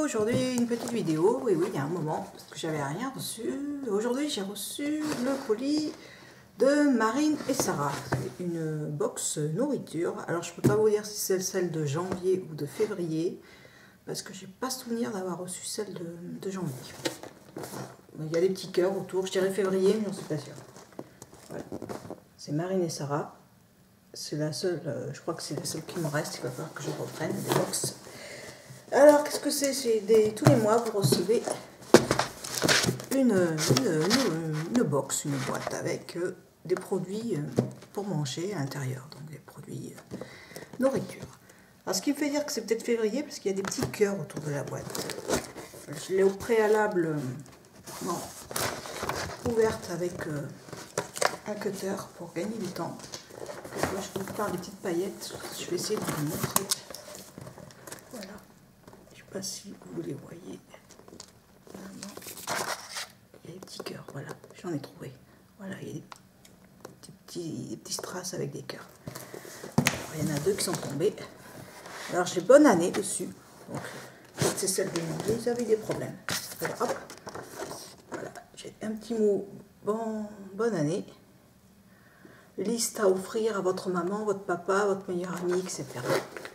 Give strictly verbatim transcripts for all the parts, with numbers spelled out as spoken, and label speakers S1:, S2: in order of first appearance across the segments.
S1: aujourd'hui une petite vidéo. Oui, oui, il y a un moment, parce que j'avais rien reçu. Aujourd'hui, j'ai reçu le colis de Marine et Sarah. C'est une box nourriture. Alors, je ne peux pas vous dire si c'est celle de janvier ou de février, parce que j'ai pas souvenir d'avoir reçu celle de, de janvier. Voilà. Il y a des petits cœurs autour. Je dirais février, mais j'en suis pas sûre. Voilà. C'est Marine et Sarah. C'est la seule, euh, je crois que c'est la seule qui me reste. Il va falloir que je reprenne des box. Alors, qu'est-ce que c'est? C'est des tous les mois, vous recevez une, une, une, une box, une boîte avec euh, des produits euh, pour manger à l'intérieur. Donc, des produits euh, nourriture. Alors, ce qui me fait dire que c'est peut-être février, parce qu'il y a des petits cœurs autour de la boîte. Je l'ai au préalable euh, non, ouverte avec euh, un cutter pour gagner du temps. Moi, je vous parle des petites paillettes. Je vais essayer de vous montrer. Voilà. Je ne sais pas si vous les voyez. Vraiment. Il y a des petits cœurs. Voilà. J'en ai trouvé. Voilà. Il y a des petits, petits, des petits strass avec des cœurs. Alors, il y en a deux qui sont tombés. Alors, j'ai bonne année dessus. Donc, c'est celle de janvier. Ils avaient des problèmes. Alors, hop. Voilà. J'ai un petit mot. Bon, bonne année. Liste à offrir à votre maman, votre papa, votre meilleur ami, et cetera.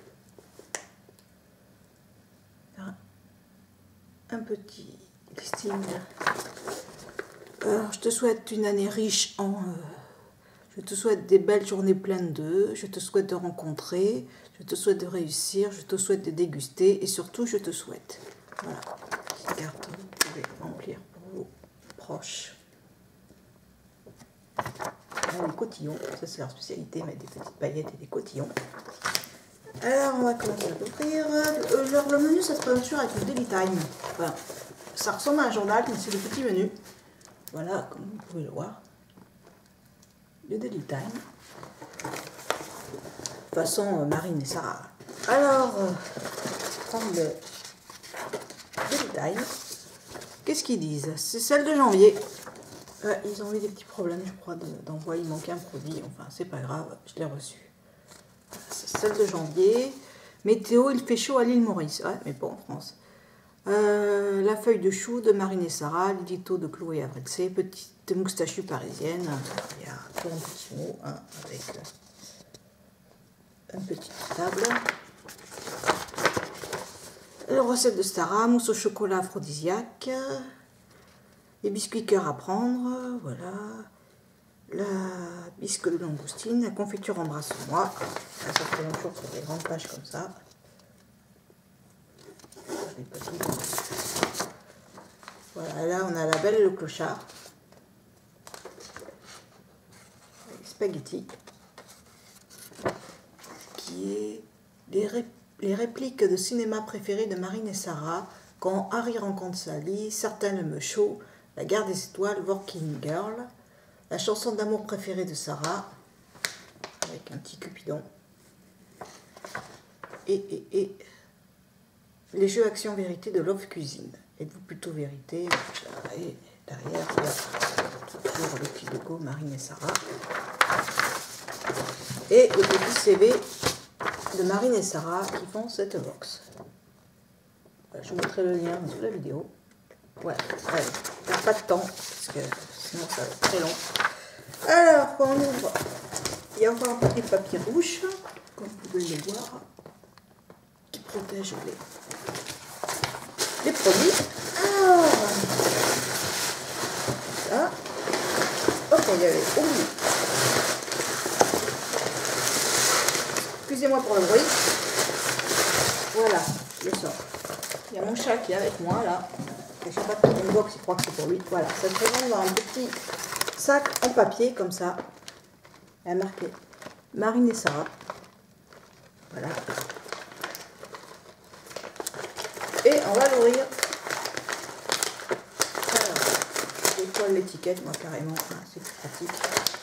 S1: Un petit listing. Alors, je te souhaite une année riche en... Euh, je te souhaite des belles journées pleines d'œufs. Je te souhaite de rencontrer. Je te souhaite de réussir. Je te souhaite de déguster. Et surtout, je te souhaite. Voilà. Cette carte, vous pouvez remplir pour vos proches. Des cotillons, ça c'est leur spécialité, mettre des petites paillettes et des cotillons. Alors on va commencer à l'ouvrir. Euh, le menu, ça se présente sur avec le Daily Time. Enfin, ça ressemble à un journal, mais c'est le petit menu. Voilà, comme vous pouvez le voir. Le Daily Time. Façon euh, Marine et Sarah. Alors, euh, prendre le Daily Time. Qu'est-ce qu'ils disent? C'est celle de janvier. Euh, ils ont eu des petits problèmes, je crois, d'envoi. Il manquait un produit. Enfin, c'est pas grave, je l'ai reçu. C'est celle de janvier. Météo, il fait chaud à l'île Maurice. Ouais, mais pas en France. Euh, la feuille de chou de Marine et Sarah. L'édito de Chloé Avrexé. Petite moustachue parisienne. Il y a un petit mot hein, avec euh, une petite table. La recette de Sarah. Mousse au chocolat aphrodisiaque. Les biscuits cœur à prendre, voilà. La bisque de langoustine, la confiture embrasse-moi. Là, ça fait longtemps sur des grandes pages comme ça. Voilà, là on a la belle et le clochard. Les spaghettis. Qui est les, ré les répliques de cinéma préférées de Marine et Sarah. Quand Harry rencontre Sally, certains l'aiment chaud. La guerre des étoiles, Working Girl, la chanson d'amour préférée de Sarah, avec un petit cupidon, et, et, et les jeux action vérité de Love Cuisine. Êtes-vous plutôt vérité? Et derrière, il y a toujours le petit logo Marine et Sarah. Et le petit C V de Marine et Sarah qui font cette box. Je vous mettrai le lien sous la vidéo. Voilà, allez, perds pas de temps, parce que sinon ça va être très long. Alors, quand on ouvre, il y a encore un petit papier rouge, comme vous pouvez le voir, qui protège les, les produits. Alors, ça, ok, il y avait oublié. Excusez-moi pour le bruit. Voilà, je sors. Il y a mon chat qui est avec moi, là. Je ne sais pas pour une box, il croit que c'est pour lui. Voilà, ça se présente dans un petit sac en papier, comme ça. Il y a marqué Marine et Sarah. Voilà. Et on va l'ouvrir. Alors, je décolle l'étiquette, moi, carrément. C'est plus pratique.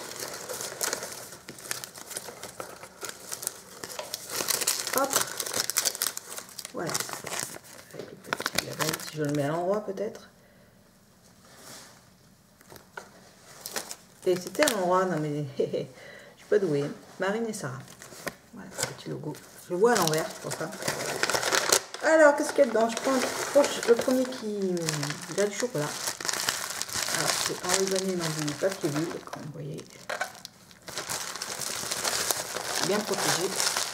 S1: Hop. Voilà. Si je le mets à l'endroit peut-être. Et c'était à l'endroit, non mais je suis pas douée. Marine et Sarah. Voilà, petit logo. Je le vois à l'envers, c'est pour ça. Alors, qu'est-ce qu'il y a dedans? Je prends le premier qui... Il a du chocolat. Alors, c'est enlevé dans du papier bulle, comme vous voyez. Bien protégé.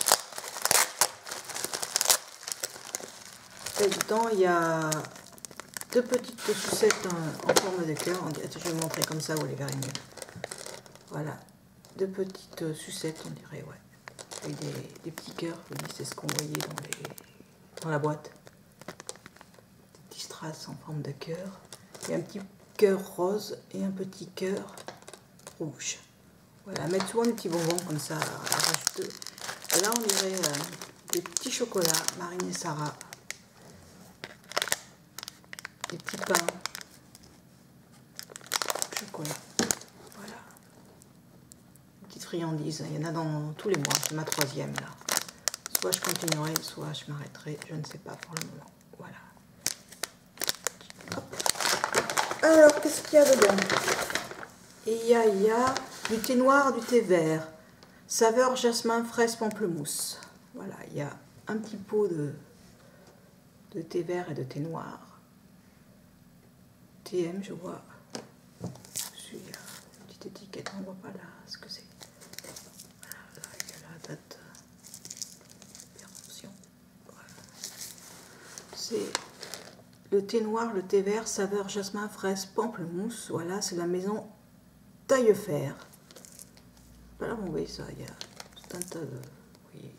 S1: Et dedans, il y a deux petites sucettes en, en forme de cœur. Je vais vous montrer comme ça, vous les verrez mieux. Voilà. Deux petites sucettes, on dirait, ouais. Avec des, des petits cœurs, c'est ce qu'on voyait dans, les, dans la boîte. Des petits strass en forme de cœur. Et un petit cœur rose et un petit cœur rouge. Voilà, mettre souvent des petits bonbons comme ça à rajouter. Et là, on dirait euh, des petits chocolats, Marine et Sarah. Des petits pains. Chocolat. Voilà. Une petite friandise. Il y en a dans tous les mois. C'est ma troisième là. Soit je continuerai, soit je m'arrêterai. Je ne sais pas pour le moment. Voilà. Hop. Alors, qu'est-ce qu'il y a dedans? Et il y a, il y a du thé noir, du thé vert. Saveur jasmin, fraise, pamplemousse. Voilà, il y a un petit pot de, de thé vert et de thé noir. T M, je vois. Dessus, il y a une petite étiquette, on ne voit pas là ce que c'est. Voilà, là, il y a la date de péremption. Voilà. C'est le thé noir, le thé vert, saveur jasmin, fraise, pamplemousse. Voilà, c'est la maison Taillefer. Voilà, vous voyez ça, il y a tout un tas de, vous voyez,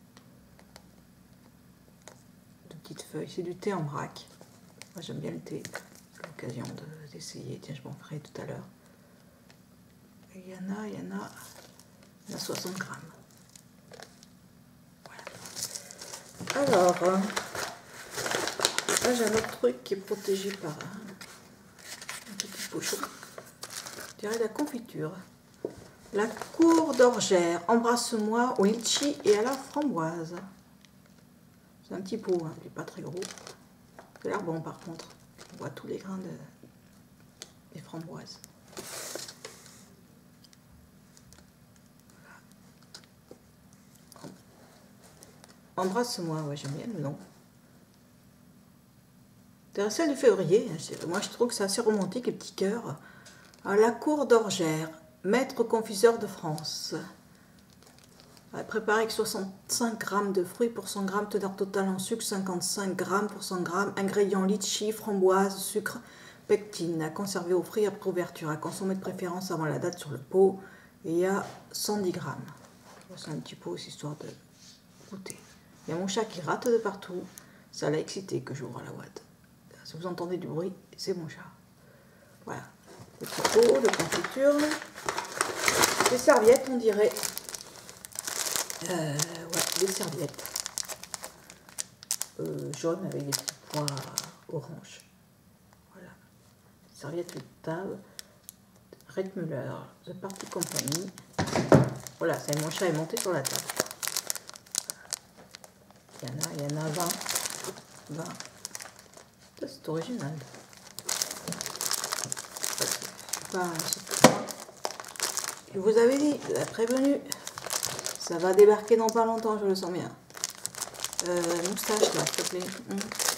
S1: de petites feuilles. C'est du thé en vrac. Moi, j'aime bien le thé. J'ai l'occasion d'essayer. Tiens, je m'en ferai tout à l'heure. Il y en a, il y en a, il y en a soixante grammes. Voilà. Alors, là, j'ai un autre truc qui est protégé par un, un petit pochon. Je dirais la confiture. La cour d'Orgère, embrasse-moi au litchi et à la framboise. C'est un petit pot, hein, il n'est pas très gros. Ça a l'air bon par contre. On voit tous les grains de, des framboises. Voilà. Embrasse-moi, ouais, j'aime bien le nom. C'est celle du février. Moi je trouve que c'est assez romantique, les petits cœurs. À la cour d'Orgère. Maître confiseur de France. Préparé avec soixante-cinq grammes de fruits pour cent grammes, teneur totale en sucre cinquante-cinq grammes pour cent grammes, ingrédients litchi, framboise, sucre, pectine, à conserver au frais après ouverture, à consommer de préférence avant la date sur le pot, et il y a cent dix grammes. C'est un petit pot aussi, histoire de goûter. Il y a mon chat qui rate de partout, ça l'a excité que j'ouvre la boîte. Si vous entendez du bruit, c'est mon chat. Voilà, le petit pot de confiture. Des serviettes, on dirait. Euh, ouais, des serviettes. Euh, jaunes avec des petits pois orange. Voilà. Serviettes de table. Red Muller, The Party Company. Voilà, ça, mon chat est monté sur la table. Il y en a, il y en a vingt. vingt. Ça, c'est original. C'est pas, je vous avais dit, je vous ai prévenu, ça va débarquer dans pas longtemps, je le sens bien. Euh, moustache là, s'il te plaît. Mmh.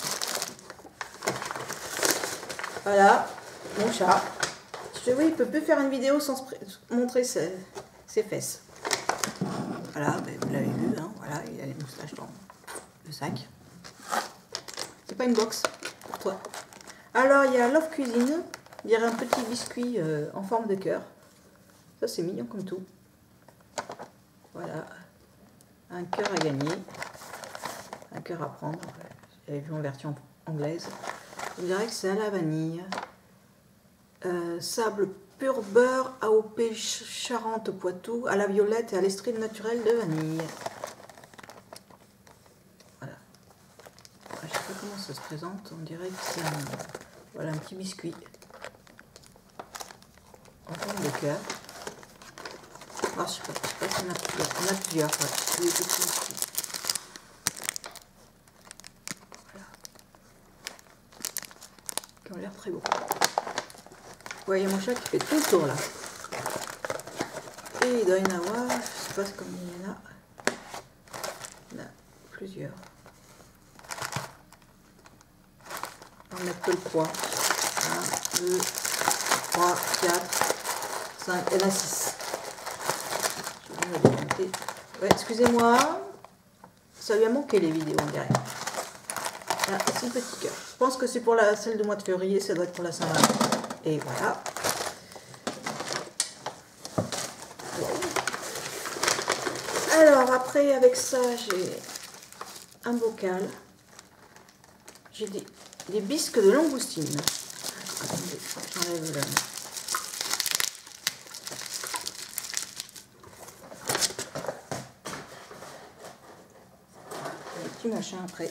S1: Voilà, mon chat. Je oui, il peut plus faire une vidéo sans se montrer ses, ses fesses. Voilà, ben, vous l'avez vu, hein, voilà, il a les moustaches dans le sac. C'est pas une box pour toi. Alors, il y a Love Cuisine, il y a un petit biscuit euh, en forme de cœur. Ça, c'est mignon comme tout. Voilà. Un cœur à gagner. Un cœur à prendre. J'avais vu en version anglaise. Je dirais que c'est à la vanille. Euh, sable pur beurre A O P Charente Poitou, à la violette et à l'estrine naturelle de vanille. Voilà. Je ne sais pas comment ça se présente. On dirait que c'est un, voilà, un petit biscuit. En forme de cœur. Ah, je sais pas, je sais pas s'il y en a plusieurs. On a plusieurs, ouais. Des petits biscuits. Voilà. Qui ont l'air très beaux. Vous voyez mon chat qui fait tout le tour là. Et il doit y en avoir, je sais pas combien il y en a. Il y en a plusieurs. On va mettre que le poids. un, deux, trois, quatre, cinq, et là six. Je vais me démonter. Ouais, excusez-moi, ça lui a manqué les vidéos, on dirait. Là, c'est le petit cœur. Je pense que c'est pour la celle de mois de février, ça doit être pour la Saint-Valentin. Et voilà. Alors après, avec ça, j'ai un bocal. J'ai des, des bisques de langoustine. Attendez, j'enlève le... Les petits machins après.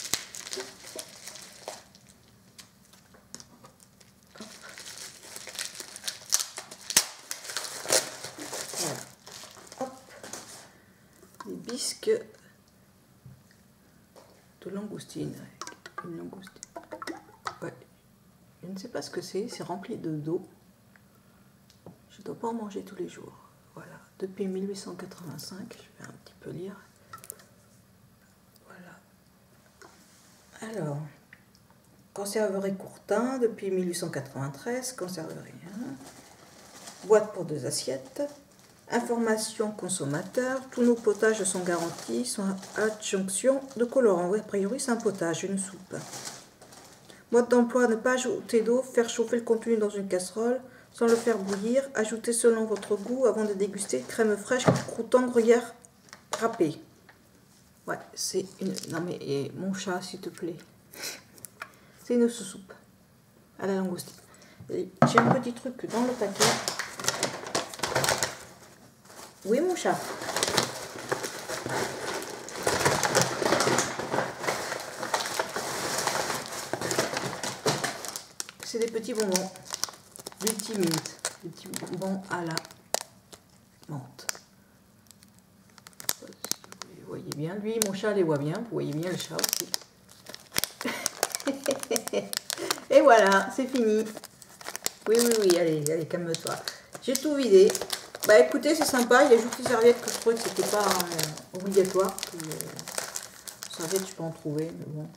S1: Voilà. Hop. Des bisques de langoustine. Une langoustine. Ouais. Je ne sais pas ce que c'est. C'est rempli de d'eau. Je ne dois pas en manger tous les jours. Voilà. Depuis mille huit cent quatre-vingt-cinq. Je vais un petit peu lire. Voilà. Alors. Conserverie Courtin depuis mille huit cent quatre-vingt-treize. Conserverie. Hein. Boîte pour deux assiettes. Information consommateur. Tous nos potages sont garantis. Sans adjonction de colorant. Oui, a priori, c'est un potage, une soupe. Mode d'emploi, ne pas ajouter d'eau, faire chauffer le contenu dans une casserole sans le faire bouillir, ajouter selon votre goût avant de déguster crème fraîche, croûtant, gruyère râpé. Ouais, c'est une... Non mais, et mon chat, s'il te plaît. C'est une soupe à la langoustine. J'ai un petit truc dans le paquet. Oui, mon chat. C'est des petits bonbons d'Ultimint, des petits bonbons à la menthe. Vous voyez bien, lui, mon chat les voit bien, vous voyez bien le chat aussi. Et voilà, c'est fini. Oui, oui, oui, allez, allez, calme-toi. J'ai tout vidé. Bah écoutez, c'est sympa, il y a juste les serviettes que je trouvais que c'était pas euh, obligatoire. Puis, euh, serviettes, je peux en trouver, mais bon.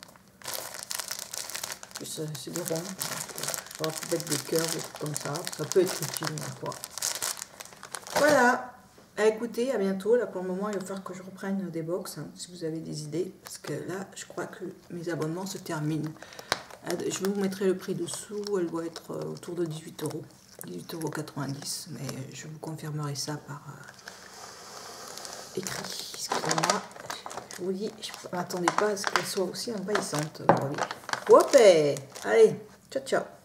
S1: C'est des ronds. On va peut-être des cœurs, des trucs comme ça. Ça peut être utile, ma foi. Voilà. À écouter, à bientôt. Là, pour le moment, il va falloir que je reprenne des box, hein, si vous avez des idées. Parce que là, je crois que mes abonnements se terminent. Je vous mettrai le prix dessous. Elle doit être autour de dix-huit euros. dix-huit euros quatre-vingt-dix. Mais je vous confirmerai ça par euh, écrit. Excusez-moi. Je vous dis, je ne m'attendais pas à ce qu'elle soit aussi envahissante. Hop, allez, ciao, ciao.